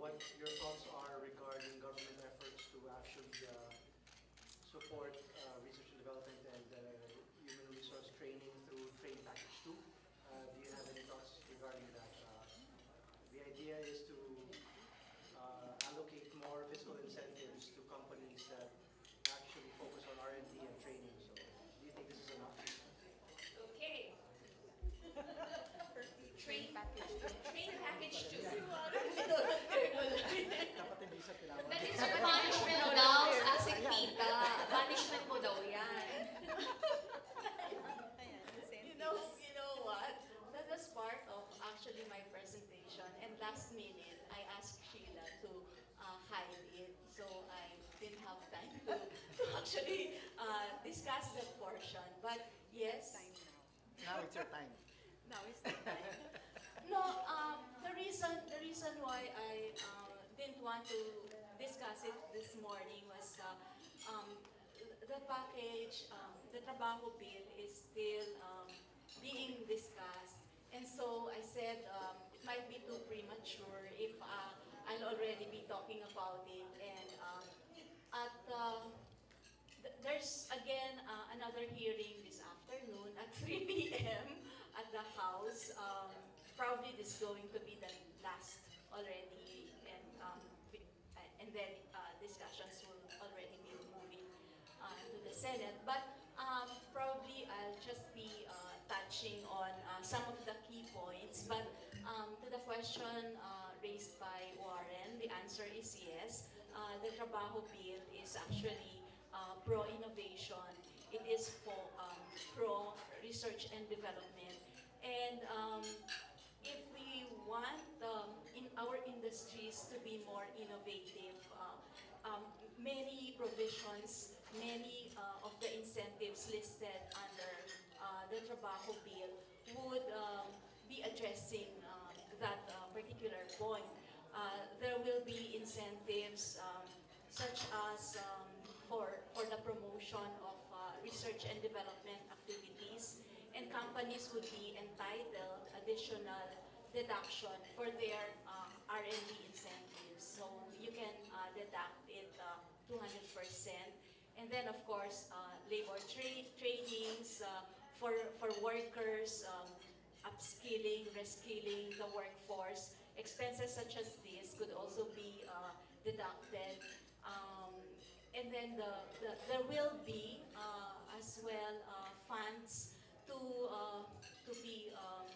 what your thoughts are regarding government efforts to actually support research and development and human resource training through Train Package 2. Do you have any thoughts regarding that? The idea is to allocate more fiscal incentives to companies that actually focus on R&D and training. So do you think this is enough? Okay. Train package 2. Train package 2. That is your punishment daw as a tita. Punishment mo daw yan. You know what? That was part of actually my presentation, and last minute I asked Sheila to hide it, so I didn't have time to actually discuss that portion. But yes. Now it's your time. Now it's the time. No, the reason why I didn't want to discuss it this morning was the package, the trabaho bill is still being discussed. And so I said it might be too premature if I'll already be talking about it. And there's again another hearing this afternoon at 3 p.m. at the House. Probably this is going to be the last already, and then discussions will already be moving to the Senate. But probably I'll just be touching on some of the key points. But to the question raised by Warren, the answer is yes. The Trabaho Bill is actually pro-innovation. It is for pro-research and development. And if we want in our industries to be more innovative, many provisions, many of the incentives listed under the Trabaho Bill would be addressing that particular point. There will be incentives such as for the promotion of research and development activities, and companies would be entitled additional deduction for their R&D incentives. So you can deduct it 200%. And then of course, labor trainings for workers, upskilling, reskilling the workforce. Expenses such as this could also be deducted. And then there will be as well funds to be,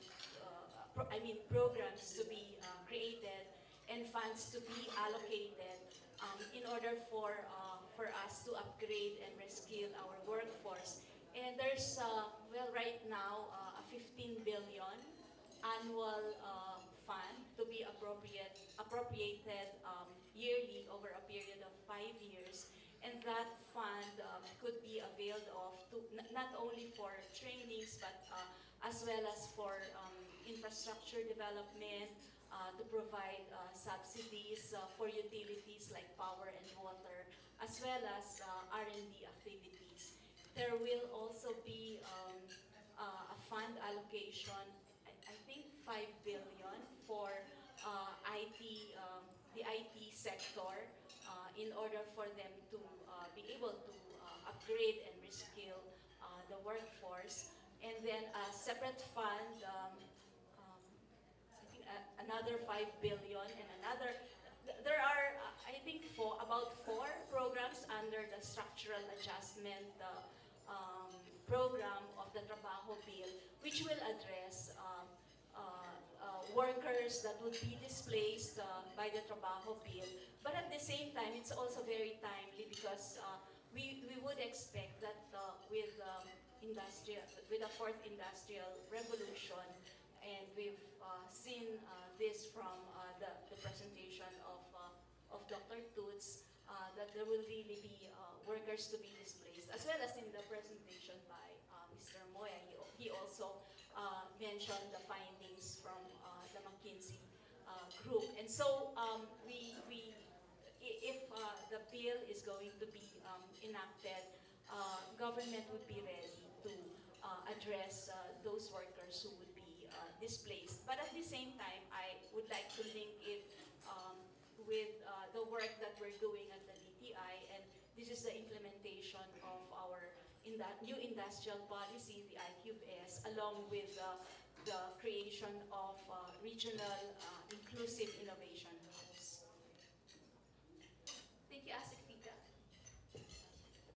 programs to be created and funds to be allocated in order for us to upgrade and reskill our workforce. And there's, well, right now, a 15 billion annual fund to be appropriated yearly over a period of 5 years. And that fund could be availed of to not only for trainings, but as well as for infrastructure development, to provide subsidies for utilities like power and water, as well as R&D activities. There will also be a fund allocation, I think 5 billion for the IT sector in order for them to be able to upgrade and reskill the workforce. And then a separate fund, I think another 5 billion, and another, there are, I think, about four programs under the structural adjustment program of the Trabaho Bill, which will address workers that would be displaced by the Trabaho Bill. But at the same time, it's also very timely because we would expect that with the fourth industrial revolution, and we've seen this from the presentation of Dr. Toots, that there will really be workers to be displaced, as well as in the presentation by Mr. Moya. He also mentioned the findings from the McKinsey group. And so if the bill is going to be enacted, government would be ready to address those workers who would be displaced. But at the same time, I would like to link it is the implementation of our new industrial policy, the IQS, along with the creation of regional inclusive innovation hubs. Thank you, Asik.